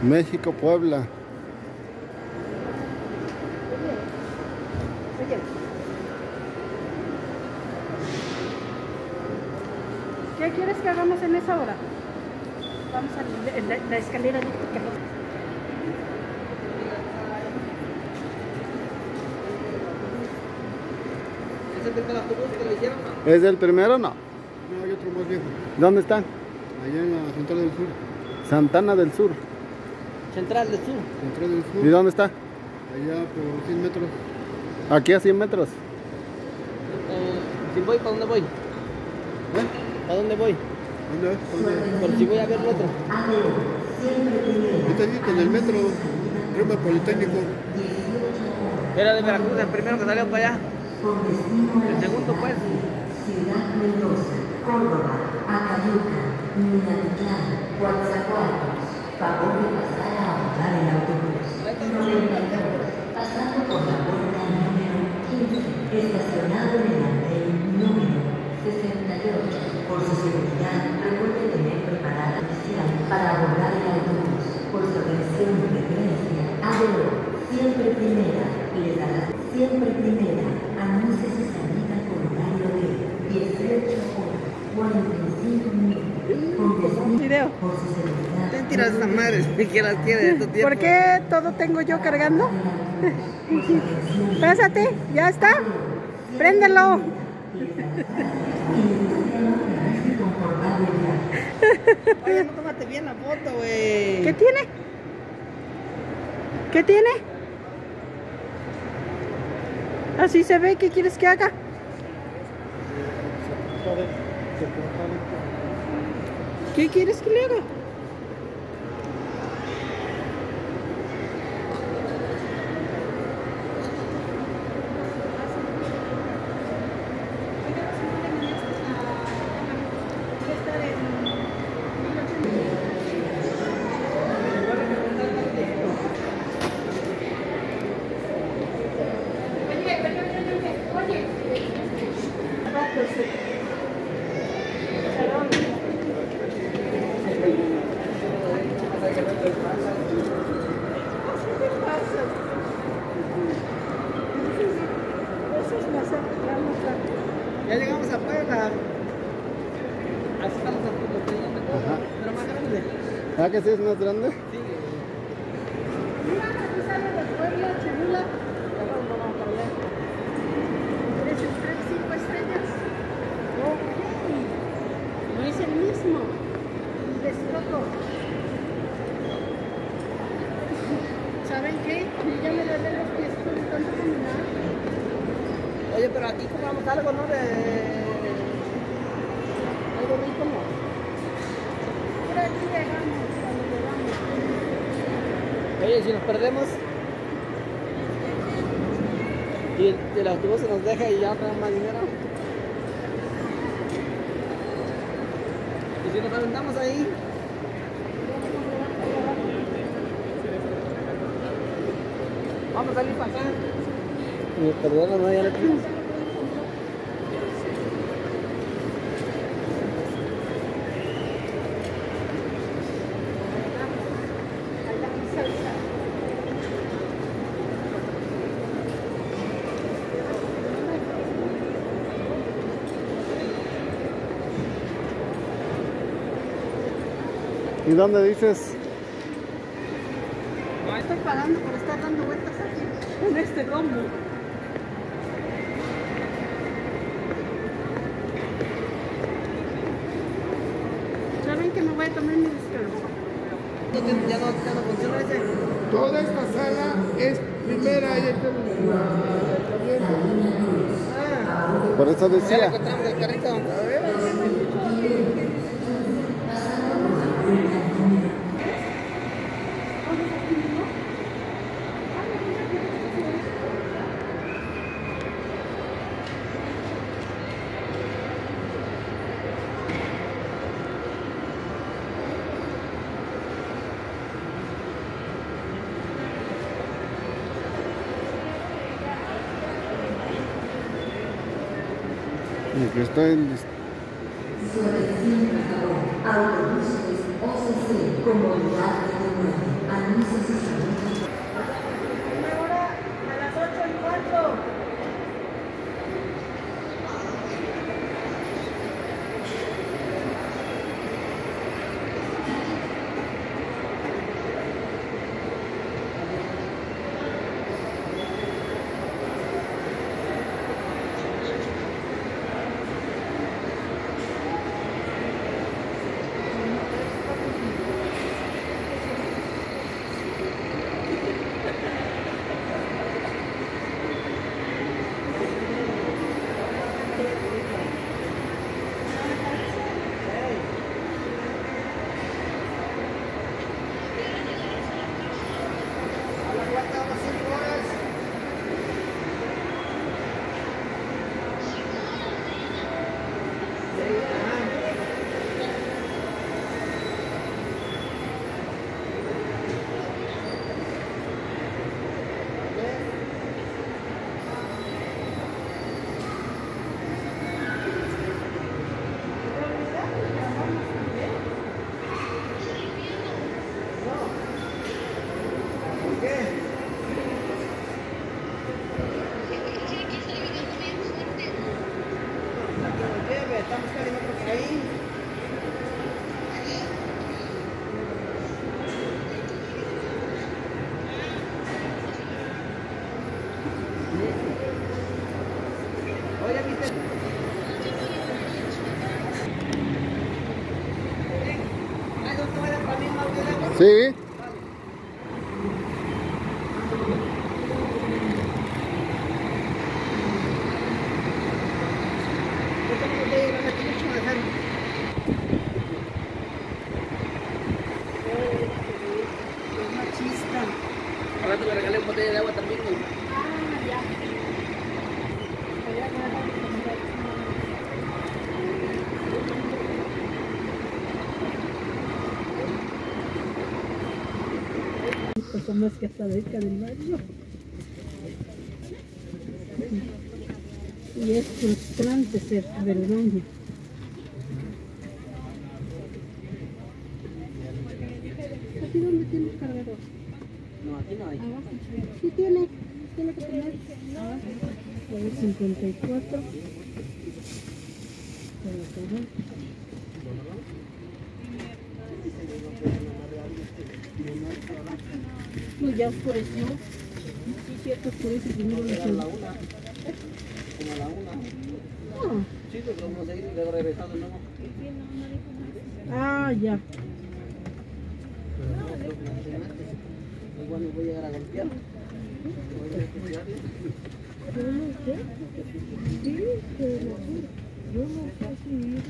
México, Puebla. Oye. ¿Qué quieres que hagamos en esa hora? Vamos a la escalera eléctrica. ¿Es el primer autobús que lo hicieron? ¿Es el primero o no? No, hay otro más viejo. ¿Dónde están? Allá en la Central del Sur. Santana del Sur. Central del Sur. Central del Sur. ¿Y dónde está? Allá por 100 metros. Aquí a 100 metros. Si voy, ¿para dónde voy? ¿Eh? ¿Para dónde voy? ¿Dónde? ¿Dónde? Por si voy a ver el otro. Está aquí con el metro. Roma Politécnico. Era de Veracruz, el primero que salió para allá. El segundo, pues. Ciudad Mendoza, Córdoba, Acayuca, Minatitlán, Coatzacoalcos. Favor de pasar a abordar el autobús. Pasando por la puerta número 15, estacionado en el andén número 68. Por su seguridad, recuerde tener preparada la especial para abordar el autobús. Por su atención y preferencia, ADO, siempre primera, les dará siempre primera. Anuncie su salida con horario de 18 horas, 45 minutos. Con Video. por su seguridad. Te tiras esas madres, ni que las quiere de tu tiempo. ¿Por qué todo tengo yo cargando? Pásate, ya está. Préndelo. Oye, no tómate bien la foto, güey. ¿Qué tiene? ¿Qué tiene? Así se ve. ¿Qué quieres que haga? ¿Qué quieres que le haga? Ya llegamos a Puebla. Así estamos a Puebla, Ajá. pero más grande. ¿Ah, que sí es más grande? Sí. Mira, aquí sale de Puebla, Cholula. Vamos para allá. ¿Eres el tren 5 estrellas? Ok. No es el mismo. Y desloco. ¿Saben qué? Ya me duele los pies con tanto caminar. Oye, pero aquí compramos algo, ¿no? Algo rico, ¿no? Por aquí llegamos, cuando llegamos. Oye, si nos perdemos y el autobús se nos deja y ya no tenemos más dinero. Y si nos aventamos ahí. Vamos a salir para acá. Perdón, no, ya le pido. ¿Y dónde dices? No, estoy pagando por estar dando vueltas aquí, en este rombo. ¿Saben que me voy a tomar mi descanso? Ya no funciona ese. Toda esta sala es primera. Ahí está Por eso Ya le decía. encontramos el carrito. A ver. Y que está en... Autobuses OCC, comodidad de estamos saliendo por ahí. Oye, ¿viste? ¿Hay dos toallas para mí, más de agua? Sí. Es machista. Al rato le regalé una botella de agua también, güey. Ah, ya. Son más que hasta cerca del baño. Y es frustrante cerca del baño. ¿Aquí dónde tiene el cargador? No, aquí no hay. Abajo. Sí tiene que tener. Abajo. A ver, 54. No, ya oscureció. Sí, cierto, oscurece primero la Como a la una. Ah. Sí, pero vamos a ir y luego regresando, ¿no? Ah, ya. Igual me voy a llegar a golpear. Yo no sé. Sí, pero yo no sé si...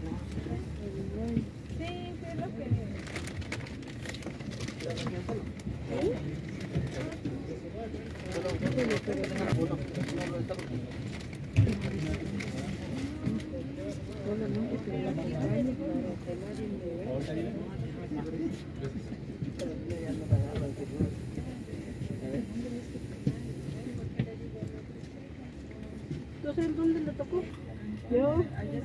Entonces, ¿dónde le tocó? Yo.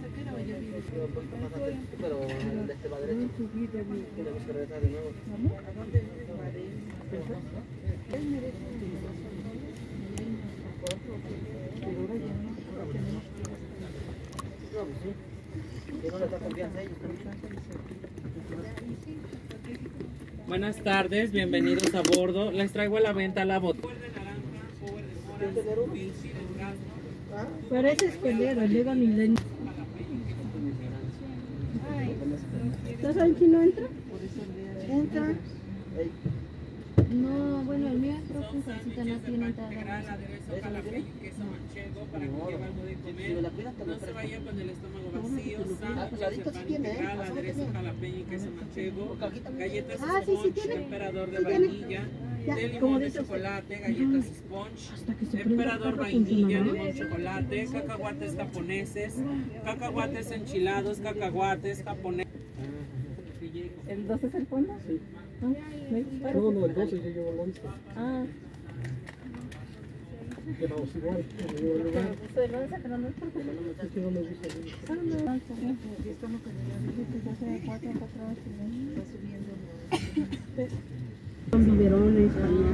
Pero de este va derecho. Tenemos que regresar de nuevo. No, pues sí. Que no les da confianza a ellos también. Buenas tardes, bienvenidos a bordo. Les traigo a la venta la botella. Parece esquelero, llega milenio. ¿Tú sabes si no entra? Entra. No, bueno, el mío creo que en casita no tiene entrada. Si me la cuidas, te lo No se presto. vaya con el estómago vacío, sándwiches Saladito de sí pan tiene, integral, asado aderezo tiene. jalapeño y queso manchego, galletas Ah, sí, sí sponge, tiene. emperador de Sí tiene. vainilla, Ya, de como limón de dice usted. chocolate, galletas sponge, Hasta que se prenda el emperador carro vainilla, funcionará. limón chocolate, cacahuates japoneses, cacahuates enchilados, cacahuates japoneses. ¿El 2 es el fondo? Sí. No, no, el 12 yo llevo el 11. Ah. Llevamos igual, en el mismo lugar. Soy Lonza, pero no es porque... Es que no me gusta bien. Ah, no. Estamos con el... Son biberones, pañales.